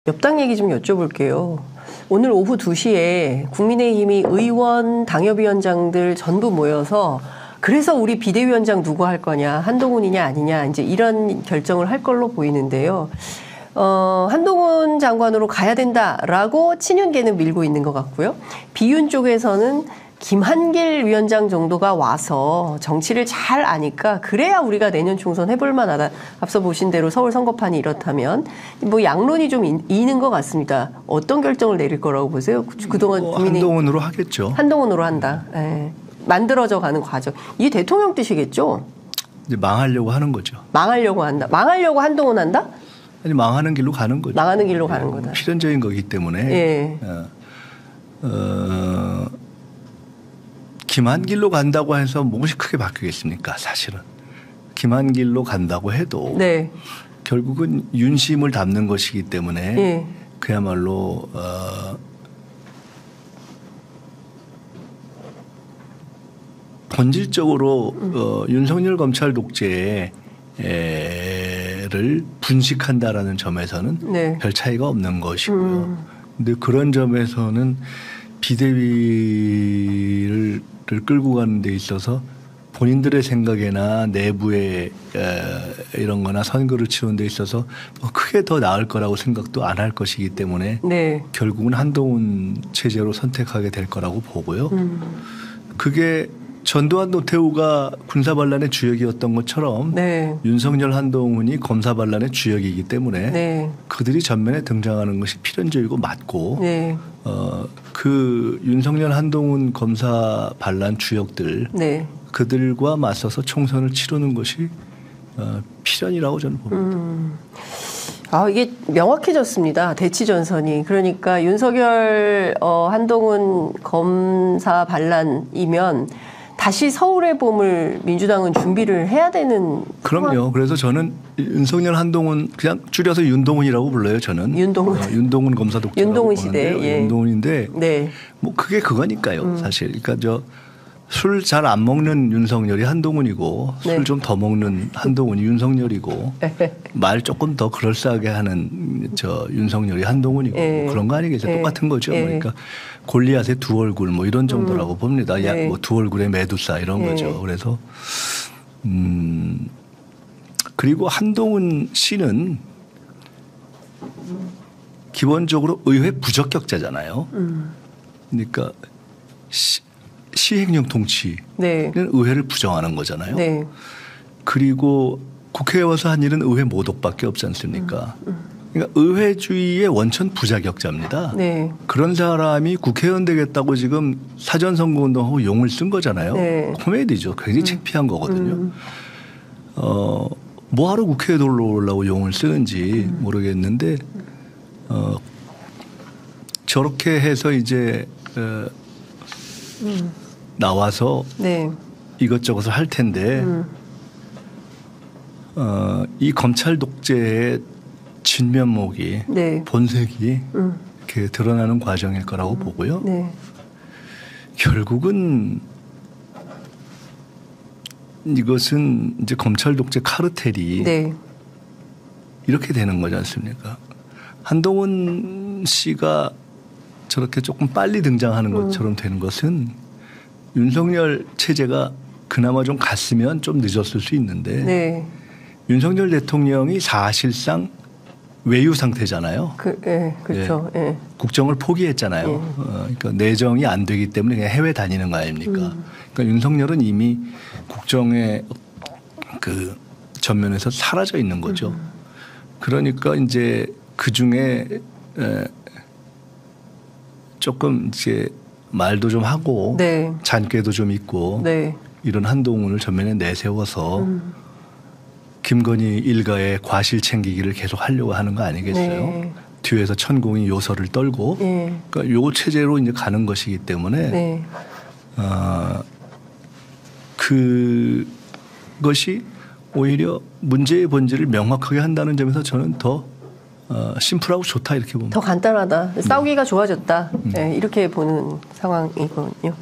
옆당 얘기 좀 여쭤볼게요. 오늘 오후 2시에 국민의힘이 의원, 당협위원장들 전부 모여서 그래서 우리 비대위원장 누구 할 거냐, 한동훈이냐 아니냐 이제 이런 결정을 할 걸로 보이는데요. 한동훈 장관으로 가야 된다라고 친윤계는 밀고 있는 것 같고요. 비윤 쪽에서는 김한길 위원장 정도가 와서 정치를 잘 아니까 그래야 우리가 내년 총선 해볼 만하다. 앞서 보신 대로 서울 선거판이 이렇다면 뭐 양론이 좀 있는 것 같습니다. 어떤 결정을 내릴 거라고 보세요? 그동안 한동훈으로 하겠죠. 한동훈으로 한다. 예. 만들어져 가는 과정. 이게 대통령 뜻이겠죠? 이제 망하려고 하는 거죠. 망하려고 한다. 망하려고 한동훈 한다? 아니 망하는 길로 가는 거죠. 망하는 길로 가는 거다. 필연적인 거기 때문에. 예. 김한길로 간다고 해서 무엇이 크게 바뀌겠습니까? 사실은. 김한길로 간다고 해도 네. 결국은 윤심을 담는 것이기 때문에 예. 그야말로 본질적으로 윤석열 검찰 독재를 분식한다라는 점에서는 네. 별 차이가 없는 것이고요. 근데 그런 점에서는 비대위를 끌고 가는 데 있어서 본인들의 생각이나 내부의 이런 거나 선거를 치르는 데 있어서 크게 더 나을 거라고 생각도 안 할 것이기 때문에 네. 결국은 한동훈 체제로 선택하게 될 거라고 보고요. 그게 전두환 노태우가 군사반란의 주역이었던 것처럼 네. 윤석열 한동훈이 검사반란의 주역이기 때문에 네. 그들이 전면에 등장하는 것이 필연적이고 맞고 네. 그 윤석열 한동훈 검사 반란 주역들 네. 그들과 맞서서 총선을 치르는 것이 필연이라고 저는 봅니다. 이게 명확해졌습니다. 대치 전선이. 그러니까 윤석열 한동훈 검사 반란이면 다시 서울의 봄을 민주당은 준비를 해야 되는. 그럼요. 그래서 저는 윤석열 한동훈 그냥 줄여서 윤동훈이라고 불러요. 저는. 윤동훈 검사 독재. 윤동훈 시대. 예. 윤동훈인데 네. 뭐 그게 그거니까요. 사실. 그러니까 술 잘 안 먹는 윤석열이 한동훈이고 네. 술 좀 더 먹는 한동훈이 윤석열이고 말 조금 더 그럴싸하게 하는 윤석열이 한동훈이고 그런 거 아니겠어요? 똑같은 거죠. 그러니까 골리앗의 두 얼굴 뭐 이런 정도라고 봅니다. 뭐 두 얼굴의 메두사 이런 거죠. 그래서 그리고 한동훈 씨는 기본적으로 의회 부적격자잖아요. 그러니까 시행령 통치는 의회를 부정하는 거잖아요. 네. 그리고 국회에 와서 한 일은 의회 모독밖에 없지 않습니까? 그러니까 의회주의의 원천 부자격자입니다. 네. 그런 사람이 국회의원 되겠다고 지금 사전선거운동하고 용을 쓴 거잖아요. 네. 코미디죠. 굉장히 창피한 거거든요. 뭐하러 국회에 들어오려고 용을 쓰는지 모르겠는데 저렇게 해서 이제 나와서 이것저것을 할 텐데 이 검찰 독재의 진면목이 본색이 이렇게 드러나는 과정일 거라고 보고요. 결국은 이것은 이제 검찰 독재 카르텔이 이렇게 되는 거지 않습니까? 한동훈 씨가 저렇게 조금 빨리 등장하는 것처럼 되는 것은 윤석열 체제가 그나마 좀 갔으면 좀 늦었을 수 있는데 윤석열 대통령이 사실상 외유 상태잖아요. 그렇죠. 국정을 포기했잖아요. 그러니까 내정이 안 되기 때문에 그냥 해외 다니는 거 아닙니까? 그러니까 윤석열은 이미 국정의 그 전면에서 사라져 있는 거죠. 그러니까 이제 그 중에 조금 이제 말도 좀 하고 잔꾀도 좀 있고 이런 한동훈을 전면에 내세워서 김건희 일가의 과실 챙기기를 계속 하려고 하는 거 아니겠어요? 뒤에서 천공이 요소를 떨고 그러니까 요 체제로 이제 가는 것이기 때문에 그것이 오히려 문제의 본질을 명확하게 한다는 점에서 저는 더 심플하고 좋다 이렇게 봅니다. 더 간단하다. 싸우기가 좋아졌다. 이렇게 보는 상황이거든요.